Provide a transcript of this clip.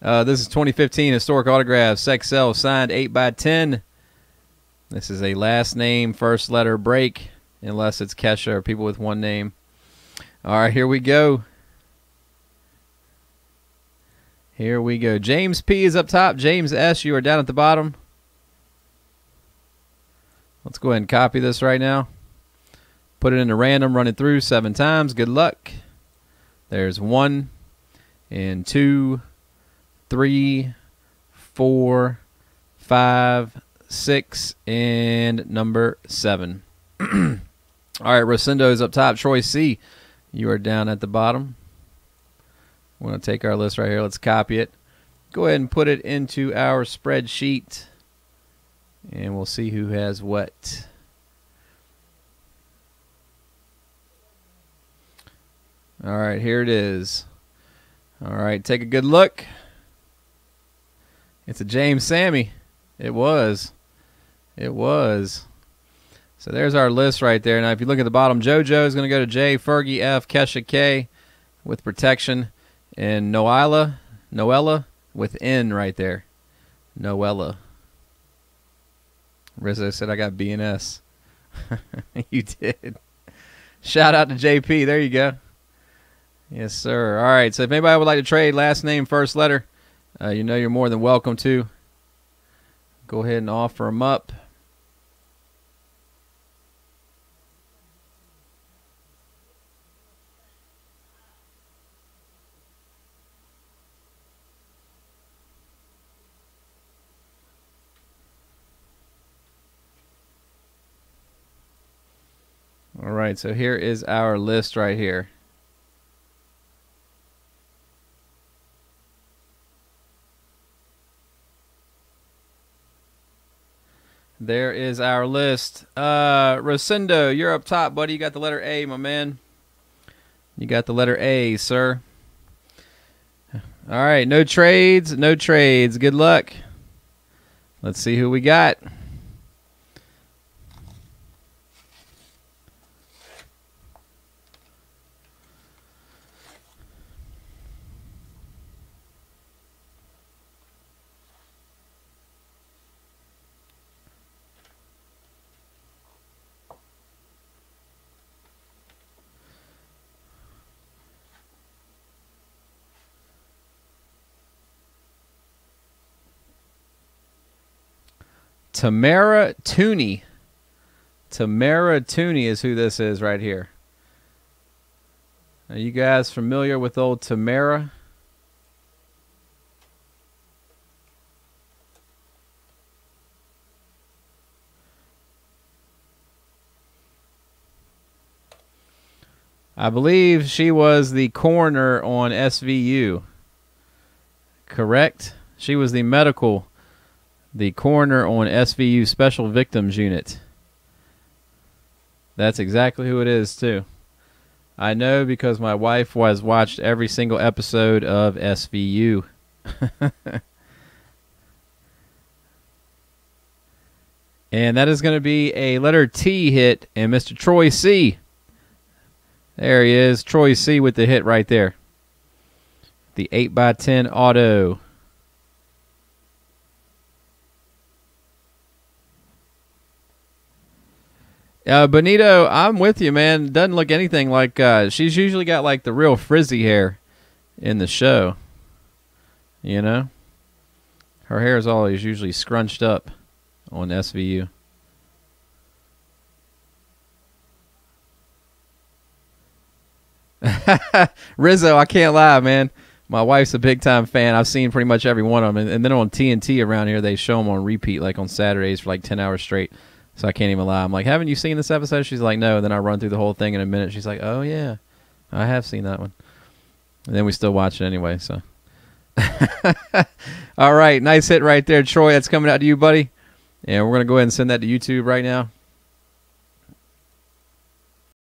This is 2015 Historic Autographs, XL, signed 8x10. This is a last name, first letter break, unless it's Kesha or people with one name. All right, here we go. Here we go. James P is up top. James S, you are down at the bottom. Let's go ahead and copy this right now. Put it into random, run it through 7 times. Good luck. There's 1 and 2, 3, 4, 5, 6, and number 7. All right, Rosendo is up top. Troy C, you are down at the bottom. We're going to take our list right here. Let's copy it. Go ahead and put it into our spreadsheet, and we'll see who has what. All right, here it is. All right, take a good look. It's a James Sammy. It was. It was. So there's our list right there. Now, if you look at the bottom, JoJo is going to go to J, Fergie F, Kesha K with protection, and Noella with N right there. Noella. Rizzo said I got B and S. You did. Shout out to JP. There you go. Yes, sir. All right, so if anybody would like to trade last name, first letter, you know you're more than welcome to. Go ahead and offer them up. All right, so here is our list right here. There is our list. Rosendo, you're up top, buddy. You got the letter A, my man. You got the letter A, sir. All right, no trades, no trades. Good luck. Let's see who we got. Tamara Tooney. Tamara Tooney is who this is right here. Are you guys familiar with old Tamara? I believe she was the coroner on SVU. Correct? She was the coroner on SVU Special Victims Unit. That's exactly who it is, too. I know because my wife has watched every single episode of SVU. And that is going to be a letter T hit, and Mr. Troy C. There he is, Troy C with the hit right there. The 8x10 auto. Benito, I'm with you, man. Doesn't look anything like... she's usually got, like, the real frizzy hair in the show. You know? Her hair is always usually scrunched up on SVU. Rizzo, I can't lie, man. My wife's a big-time fan. I've seen pretty much every one of them. And then on TNT around here, they show them on repeat, like on Saturdays for like 10 hours straight. So I can't even lie. I'm like, haven't you seen this episode? She's like, no. And then I run through the whole thing in a minute. She's like, oh, yeah, I have seen that one. And then we still watch it anyway. So, all right, nice hit right there, Troy. That's coming out to you, buddy. And we're going to go ahead and send that to YouTube right now.